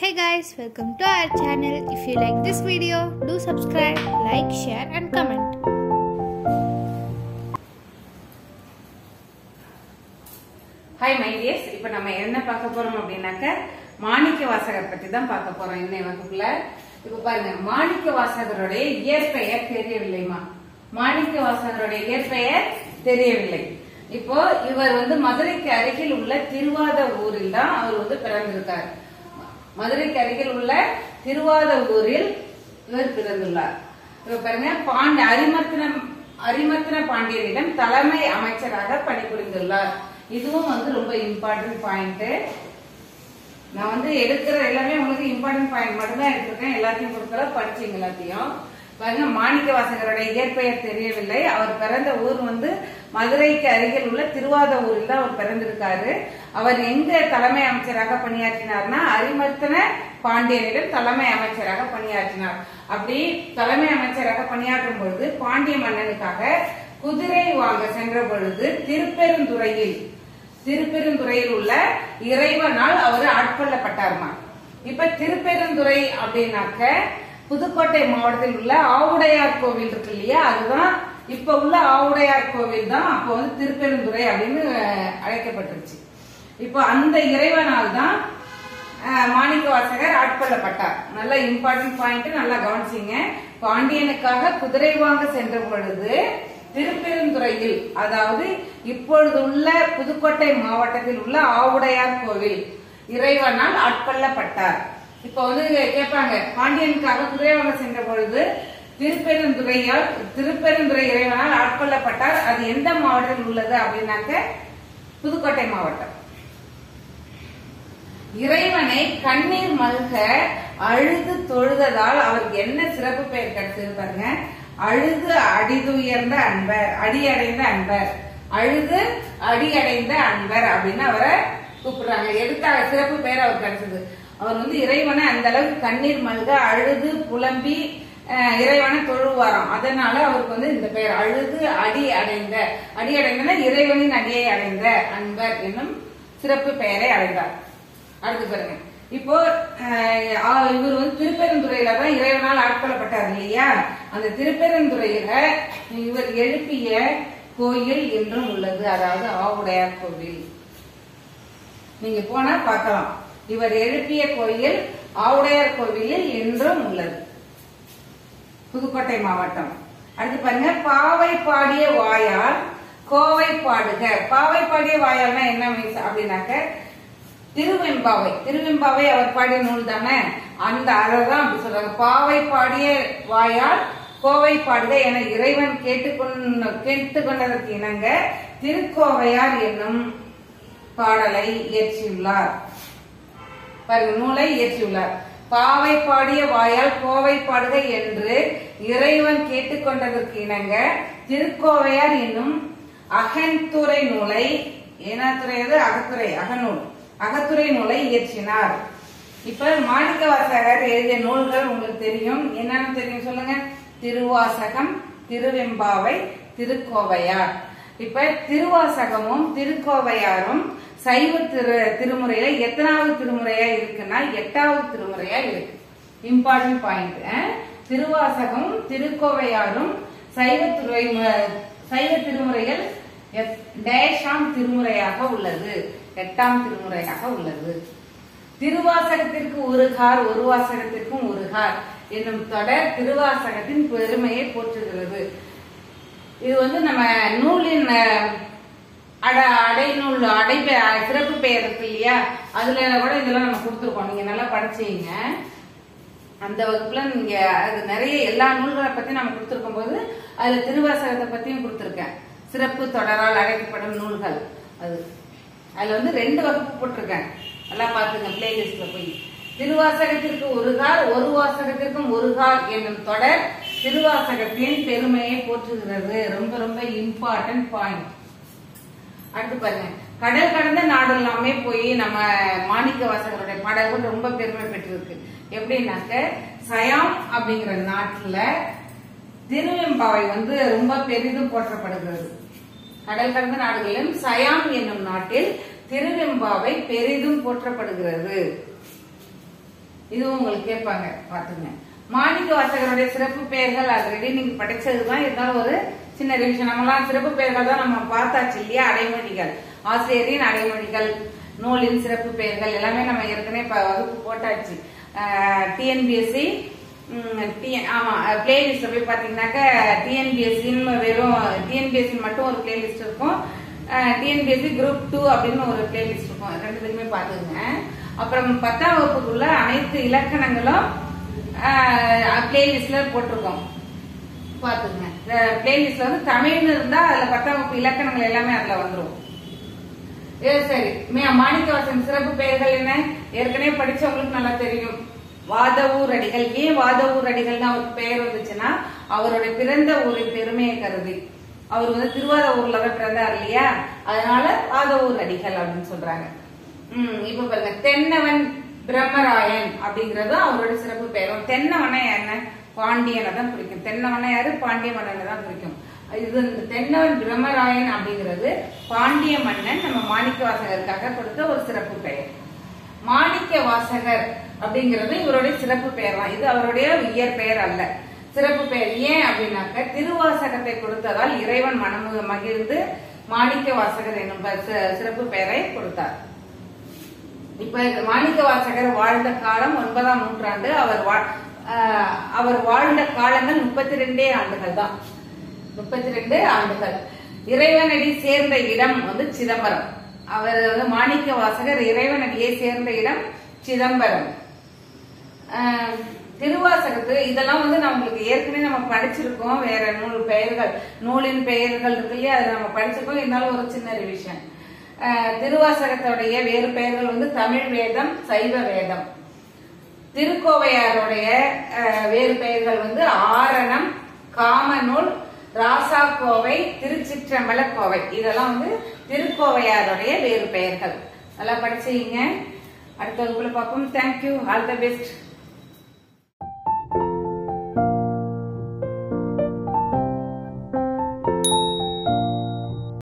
Hey guys, welcome to our channel. If you like this video, do subscribe, like, share and comment. Hi my dears, இப்போ நம்ம என்ன பார்க்க போறோம் அப்படினாக்க மாணிக்க வாசகர் பத்தி தான் பார்க்க போறோம் இன்னைய வகுப்புல. இப்போ பாருங்க, மாணிக்க வாசகருடைய இயற்பெயர் தெரியவில்லைமா? மாணிக்க வாசகருடைய இயற்பெயர் தெரியவில்லை. இப்போ இவர் மதுரைக்கு அருகில் உள்ள திருவாத ஊரில் தான் அவர் பிறந்திருக்கார். மதுரைக்கு அருகில் உள்ள திருவாத ஊரில் இவர் பிறந்துள்ளார். இப்ப பாருங்க, அரிமர்த்தன பாண்டியரிடம் தலைமை அமைச்சராக பணிபுரிந்துள்ளார். இதுவும் ரொம்ப இம்பார்ட்டன்ட் பாயிண்ட். நான் எடுக்கிற எல்லாமே உங்களுக்கு இம்பார்ட்டன்ட் பாயிண்ட் மட்டும் தான் எடுத்திருக்கேன். எல்லாத்தையும் கொடுக்கல, படிச்சீங்க எல்லாத்தையும். பாருங்க, மாணிக்க வாசகருடைய இயற்பெயர் தெரியவில்லை. அவர் பிறந்த ஊர் மதுரைக்கு அருகில் உள்ள திருவாத ஊரில் தான் அவர் பிறந்திருக்காரு. அவர் எங்க தலைமை அமைச்சராக பணியாற்றினார்னா அரிமர்த்தன பாண்டியனிடம் தலைமை அமைச்சராக பணியாற்றினார். அப்படி தலைமை அமைச்சராக பணியாற்றும் பொழுது பாண்டிய மன்னனுக்காக குதிரை வாங்க சென்ற பொழுது திருப்பெருந்துறையில் உள்ள இறைவனால் அவர் ஆட்கொள்ளப்பட்டார்மா. இப்ப திருப்பெருந்துறை அப்படின்னாக்க புதுக்கோட்டை மாவட்டத்தில் உள்ள ஆவுடையார் கோவில் இருக்கு இல்லையா, அதுதான் இப்ப உள்ள ஆவுடையார் கோவில் தான் அப்போ திருப்பெருந்துறை அப்படின்னு அழைக்கப்பட்டுருச்சு. இப்போ அந்த இறைவனால் தான் மாணிக்க வாசகர் ஆட்கொள்ளப்பட்டார். நல்ல இம்பார்ட்டன்ட் பாயிண்ட், நல்லா கவனிச்சிங்க. பாண்டியனுக்காக குதிரை வாங்க சென்ற பொழுது திருப்பெருந்துறையில், அதாவது இப்பொழுது உள்ள புதுக்கோட்டை மாவட்டத்தில் உள்ள ஆவுடையார் கோவில் இறைவனால் ஆட்கொள்ளப்பட்டார். இப்ப கேட்பாங்க, பாண்டியனுக்காக குதிரை வாங்க சென்ற பொழுது திருப்பெருந்துறை இறைவனால் ஆட்கொள்ளப்பட்டார். அது எந்த மாவட்டத்தில் உள்ளது அப்படின்னாக்க புதுக்கோட்டை மாவட்டம். இறைவனை கண்ணீர் மல்க அழுது தொழுததால் அவருக்கு என்ன சிறப்பு பெயர் கிடைச்சது பாருங்க. அழுது அடிதுயர்ந்த அன்பர், அடியடைந்த அன்பர், அழுது அடியடைந்த அன்பர் அப்படின்னு அவரை கூப்பிடுறாங்க. எதுக்காக சிறப்பு பெயர் அவர் கிடைச்சது? அவர் இறைவனை அந்த அளவுக்கு கண்ணீர் மல்க அழுது புலம்பி இறைவனை தொழுவாராம். அதனால அவருக்கு இந்த பெயர் அழுது அடி அடைந்த இறைவனின் அடியை அடைந்த அன்பர் என்னும் சிறப்பு பெயரை அடைந்தார். அடுத்து பாருங்க, இப்போ இவர் திருப்பெருந்துறையில தான் இறைவனால் ஆட்கொள்ளப்பட்டார் இல்லையா, அந்த திருப்பெருந்துறையில இவர் எழுப்பிய கோயில் என்றும் உள்ளது. அதாவது ஆவுடையார் கோவில். நீங்க போனா பார்க்கலாம், இவர் எழுப்பிய கோயில் ஆவுடையார் கோவிலில் என்றும் உள்ளது, புதுக்கோட்டை மாவட்டம். அடுத்து பாருங்க, பாவை பாடிய வாயால் கோவை பாடுக. பாவை பாடிய வாயால்னா என்ன மீன்ஸ் அப்படின்னாக்க திருவெம்பாவை அவர் பாடிய நூல் தானே, அந்த அதான் அப்படி சொல்றாங்க. பாவை பாடிய வாயால் கோவை பாடுக என இறைவன் கேட்டுக்கொண்டதற்கு இணங்க திருக்கோவையார் என்னும் பாடலை இயற்றியுள்ளார். பாருங்க, நூலை இயற்றியுள்ளார். பாவை பாடிய வாயால் கோவை பாடுக என்று இறைவன் கேட்டுக்கொண்டதற்கு இணங்க திருக்கோவையார் என்னும் அகத்துறை நூலை, அகத்துறை நூலை இயற்றினார். இப்ப மாணிக்க வாசகர் எழுதிய நூல்கள் உங்களுக்கு தெரியும். என்னன்னு தெரியும் சொல்லுங்க? திருவாசகம், திருவெம்பாவை, திருக்கோவையார். இப்ப திருவாசகமும் திருக்கோவையாரும் சைவ திருமுறையில எத்தனாவது திருமுறையா இருக்குன்னா 8வது திருமுறையா இருக்கு. Important point. திருவாசகமும் திருக்கோவையாரும் சைவ திருமுறையில் டேஷாம் திருமுறையாக உள்ளது, 8ஆம் திருமுறையாக உள்ளது. திருவாசகத்திற்கு ஒருகார், ஒரு வாசகத்திற்கும் ஒருகார் என்னும் தொடர் திருவாசகத்தின் பெருமையை போற்றுகிறது. இது நம்ம நூலின் சிறப்பு பெயர் இருக்கு இல்லையா, அதுல கூட இதெல்லாம் நம்ம கொடுத்துருக்கோம். நீங்க நல்லா படிச்சீங்க அந்த வகுப்புல. நீங்க அது நிறைய எல்லா நூல்களை பத்தி நம்ம கொடுத்துருக்கும் போது அதுல திருவாசகத்தை பத்தியும் கொடுத்துருக்கேன். சிறப்பு தொடரால் அழைக்கப்படும் நூல்கள் அதுல 2 வகுப்பு போட்டிருக்கேன். நல்லா பாத்துங்க பிளேலிஸ்ட்ல போய். திருவாசகத்திற்கு ஒருகார், ஒரு வாசகத்திற்கும் ஒருகார் என்னும் தொடர் திருவாசகத்தின் பெருமையை போற்றுகிறது. ரொம்ப ரொம்ப இம்பார்ட்டன்ட் பாயிண்ட். அடுத்து பாருங்க, கடல் கடந்த நாடு எல்லாமே போய் நம்ம மாணிக்க வாசகருடைய பாடல்கள் ரொம்ப பெருமை பெற்றிருக்கு. எப்படின்னாக்க சயாம் அப்படிங்கிற நாட்டுல திருவெம்பாவை ரொம்ப பெரிதும் போற்றப்படுகிறது. கடல் கடந்த நாடுகளிலும் சயாம் என்னும் நாட்டில் திருவெம்பாவை பெரிதும் போற்றப்படுகிறது. இதுவும் உங்களுக்கு கேட்பாங்க பாத்துங்க. மாணிக்க வாசகருடைய சிறப்பு பெயர்கள் ஆல்ரெடி நீங்க படிச்சதுதான், இருந்தாலும் ஒரு சின்ன ரிவிஷன். நம்மளாம் சிறப்பு பெயர்கள் தான் நம்ம பார்த்தாச்சு இல்லையா? அடைமொழிகள், ஆசிரியரின் அடைமொழிகள், நூலின் சிறப்பு பெயர்கள் எல்லாமே நம்ம ஏற்கனவே வகுப்பு போட்டாச்சு. டிஎன்பிஎஸ்சி ஆமா பிளேலிஸ்ட் போய் பாத்தீங்கன்னாக்க டிஎன்பிஎஸ்சின்னு வெறும் டிஎன்பிஎஸ்சி மட்டும் ஒரு பிளேலிஸ்ட் இருக்கும், டிஎன்பிஎஸ்சி குரூப் 2 அப்படின்னு ஒரு பிளேலிஸ்ட் இருக்கும். ரெண்டுத்துக்குமே பாத்துங்க. அப்புறம் 10ஆம் வகுப்புக்குள்ள அனைத்து இலக்கணங்களும் பிளேலிஸ்ட்ல போட்டிருக்கோம் பாத்துங்க. பிளேலிஸ்ட்ல வந்து தமிழ்னு இருந்தா அதுல 10ஆம் வகுப்பு இலக்கணங்கள் எல்லாமே அதுல வந்துரும். சரி, மாணிக்கவாசகன் சிறப்பு பெயர்கள் என்ன? ஏற்கனவே படிச்சவங்களுக்கு நல்லா தெரியும். வாதவூர் அடிகள். ஏன் வாதவூர் அடிகள்னு அவருக்கு பெயர் வந்துச்சுன்னா அவருடைய பிறந்த ஊரின் பெருமையை கருதி. அவர் வந்து திருவாரூர்ல தான் பிறந்தார் இல்லையா? அதனால வாதவூர் அடிகள் அப்படின்னு சொல்றாங்க. இப்ப பாருங்க, தென்னவன் பிரம்மராயன் அப்படிங்கறது அவரோட சிறப்பு பெயர். தென்னவனை என்ன? பாண்டியனை தான் குறிக்கும். தென்னவனை யாரு? பாண்டிய மன்னனை தான் குறிக்கும். இது தென்னவன் பிரம்மராயன் அப்படிங்கிறது பாண்டிய மன்னன் நம்ம மாணிக்க வாசகருக்காக கொடுத்த ஒரு சிறப்பு பெயர். மாணிக்க வாசகர் அப்படிங்கிறது இவருடைய சிறப்பு பெயர் தான். இது அவருடைய இயற்பெயர் அல்ல, சிறப்பு பெயர். ஏன் அப்படின்னாக்க திருவாசகத்தை கொடுத்ததால் இறைவன் மனமு மகிழ்ந்து மாணிக்க வாசகர் என்னும் சிறப்பு பெயரை கொடுத்தார். இப்ப மாணிக்க வாசகர் வாழ்ந்த காலம் 9ஆம் நூற்றாண்டு. அவர் வாழ்ந்த காலங்கள் 32 ஆண்டுகள் தான். 32 ஆண்டுகள். இறைவனடி சேர்ந்த இடம் வந்து சிதம்பரம். அவர் வந்து மாணிக்க வாசகர் இறைவனடியை சேர்ந்த இடம் சிதம்பரம். திருவாசகத்து இதெல்லாம் வந்து நம்மளுக்கு ஏற்கனவே நம்ம படிச்சிருக்கோம். வேற நூல் பெயர்கள், நூலின் பெயர்கள் இருக்கு இல்லையா, அதை நம்ம படிச்சிருக்கோம். இருந்தாலும் ஒரு சின்ன ரிவிஷன். திருவாசகத்துடைய வேறு பெயர்கள் வந்து தமிழ் வேதம், சைவ வேதம். திருக்கோவையாருடைய வேறு பெயர்கள் வந்து ஆரணம், காமநூல், ராசாக்கோவை, திருச்சிற்றம்பல கோவை. இதெல்லாம் வந்து திருக்கோவையாருடைய வேறு பெயர்கள். நல்லா படிச்சீங்க. அடுத்த வகுப்புல பார்ப்போம். தேங்க்யூ. All the best.